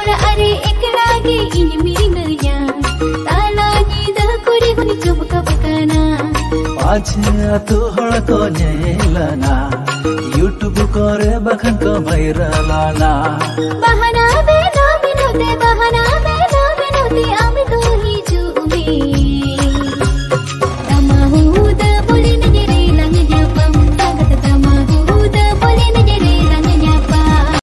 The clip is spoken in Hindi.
ora are ekla ge in minaya tala ni da kuri huni chubka pakana पाछे तू हड़ को नेलना YouTube करे बखन को भाइरलाना बहाना बे ना बिनोते बहाना